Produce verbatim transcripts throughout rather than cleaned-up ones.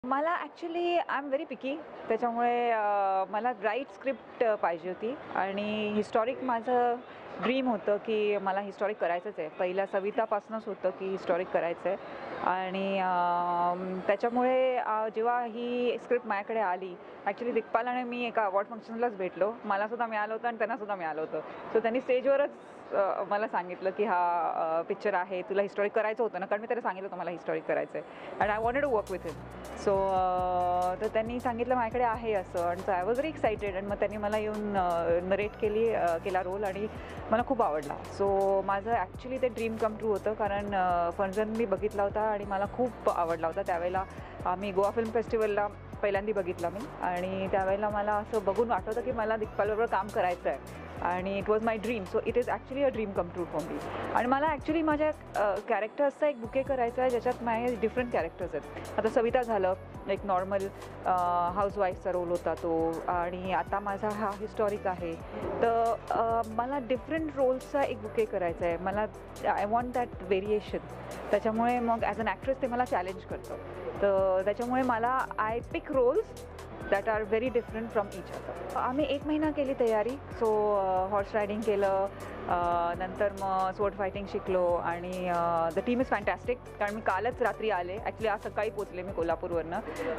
मला actually I am very picky, त्याच्यामुळे मला राईट स्क्रिप्ट पाहिजे होती आणि हिस्टॉरिक माझं ड्रीम होतं की मला हिस्टॉरिक करायचंच आहे. पहिल्या सवितापासूनच होतं की हिस्टॉरिक करायचं आहे आणि त्याच्यामुळे जेव्हा ही स्क्रिप्ट माझ्याकडे आली, ॲक्च्युली दिग्पाल आणि मी एका अवॉर्ड फंक्शनलाच भेटलो. मलासुद्धा मिळालं होतं आणि त्यांनासुद्धा मिळालं होतं. सो त्यांनी स्टेजवरच मला सांगितलं की हा पिक्चर आहे, तुला हिस्टॉरिक करायचं होतं ना, कारण मी त्याला सांगितलं होतं मला हिस्टॉरिक करायचं आहे and I wanted to work with him. So तर त्यांनी सांगितलं माझ्याकडे आहे असं आणि so I was very excited आणि मग त्यांनी मला येऊन नरेट केली केला रोल आणि मला खूप आवडला. सो माझं ॲक्च्युली ते ड्रीम कम ट्रू होतं, कारण फर्जन मी बघितला होता आणि मला खूप आवडला होता. त्यावेळेला आम्ही गोवा फिल्म फेस्टिवलला पहिल्यांदा बघितला मी आणि त्यावेळेला मला असं बघून वाटतं की मला दिग्पालबरोबर काम करायचं आहे आणि it was my dream. So it is actually a dream come true for me. आणि मला ॲक्च्युली माझ्या कॅरेक्टर्सचा एक बुके करायचा आहे ज्याच्यात माझे डिफरंट कॅरेक्टर्स आहेत. आता सविता झालं एक नॉर्मल हाऊसवाईफचा रोल होता तो, आणि आता माझा हा हिस्टॉरिक आहे. तर मला डिफरंट रोल्सचा एक बुके करायचा आहे. मला आय वॉन्ट दॅट व्हेरिएशन. त्याच्यामुळे मग ॲज अन ॲक्ट्रेस ते मला चॅलेंज करतं. तर त्याच्यामुळे मला I pick roles that are very different from each other. आम्ही एक महिना केली तयारी. सो हॉर्स रायडिंग केलं, नंतर मग स्वॉर्ड फायटिंग शिकलो आणि द टीम इज फॅन्टॅस्टिक. कारण मी कालच रात्री आले, ॲक्च्युली आज सकाळी पोचले मी कोल्हापूरवरनं.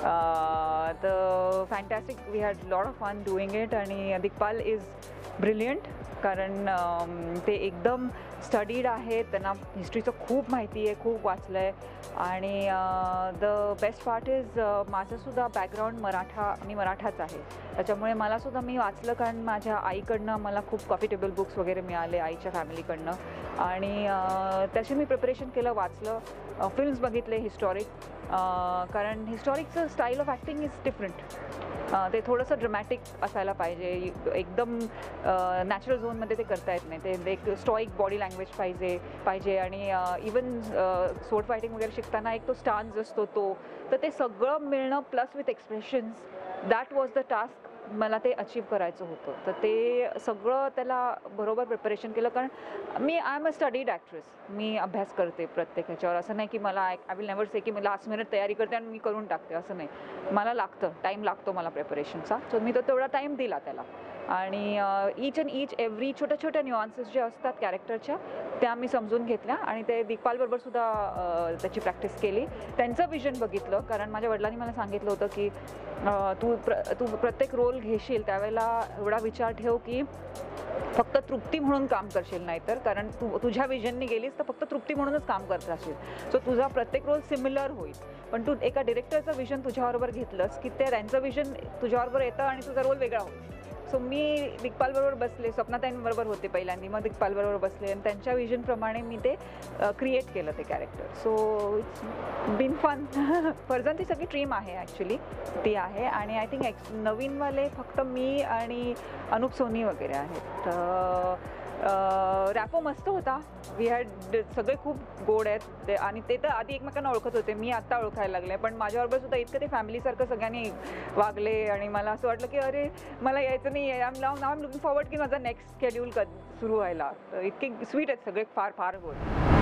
तर fantastic, we had lot of fun doing it. आणि दिग्पाल इज ब्रिलियंट, कारण ते एकदम स्टडीड आहेत, त्यांना हिस्ट्रीचं खूप माहिती आहे, खूप वाचलं आहे. आणि द बेस्ट पार्ट इज माझंसुद्धा बॅकग्राऊंड मराठा, मी मराठाच आहे. त्याच्यामुळे मलासुद्धा मी वाचलं, कारण माझ्या आईकडनं मला खूप कॉफी टेबल बुक्स वगैरे मिळाले आईच्या फॅमिलीकडनं, आणि त्याचे मी प्रिपरेशन केलं, वाचलं, फिल्म्स बघितले हिस्टॉरिक. कारण हिस्टॉरिकचं style of acting is different. ते थोडंसं ड्रमॅटिक असायला पाहिजे, एकदम नॅचरल झोनमध्ये ते करता येत नाही. ते एक स्टॉईक बॉडी लँग्वेज पाहिजे पाहिजे आणि इवन स्वॉर्ड फायटिंग वगैरे शिकताना एक तो स्टान्स असतो तो, तर ते सगळं मिळणं plus with expressions, that was the task. मला ते अचीव करायचं होतं. तर ते सगळं त्याला बरोबर प्रिपरेशन केलं, कारण मी I am a studied actress. मी अभ्यास करते प्रत्येक ह्याच्यावर. असं नाही की मला आय विल नेवर से की मी लास्ट मिनिट तयारी करते आणि मी करून टाकते, असं नाही. मला लागतं, टाईम लागतो मला प्रिपरेशनचा. सो मी तो तेवढा टाईम दिला त्याला. आणि ईच अँड ईच एव्हरी छोट्या छोट्या न्युआन्सेस ज्या असतात कॅरेक्टरच्या, त्या मी समजून घेतल्या आणि ते दिग्पालबरोबरसुद्धा त्याची प्रॅक्टिस केली. त्यांचं विजन बघितलं, कारण माझ्या वडिलांनी मला सांगितलं होतं की तू प्र तू प्रत्येक रोल घेशील त्यावेळेला एवढा विचार ठेव की फक्त तृप्ती म्हणून काम करशील, नाही तर, कारण तू तुझ्या विजननी गेलीस तर फक्त तृप्ती म्हणूनच काम करत राहशील. सो तुझा प्रत्येक रोल सिमिलर होईल, पण तू एका डिरेक्टरचं विजन तुझ्याबरोबर घेतलंस की ते त्यांचं विजन तुझ्याबरोबर येतं आणि तुझा रोल वेगळा होईल. सो मी दिग्पालबरोबर बसले, स्वप्नाताईंबरोबर होते पहिल्यांदा, मग दिग्पालबरोबर बसले आणि त्यांच्या विजनप्रमाणे मी ते क्रिएट केलं ते character. So it's been fun. Farzand ती सगळी टीम आहे ॲक्च्युली, ती आहे. आणि आय थिंक एक्स नवीनवाले फक्त मी आणि अनुप सोनी वगैरे आहेत. रॅपो मस्त होता. वी हॅड, सगळे खूप गोड आहेत ते, आणि ते तर आधी एकमेकांना ओळखत होते, मी आत्ता ओळखायला लागले. पण माझ्याबरोबर सुद्धा इतकं ते फॅमिलीसारखं सगळ्यांनी वागले आणि मला असं वाटलं की अरे मला यायचं नाही आहे. आम नाव नाव लुकिंग फॉरवर्ड की माझा नेक्स्ट शेड्यूल क सुरू व्हायला. इतके स्वीट आहेत सगळे, फार फार गोड.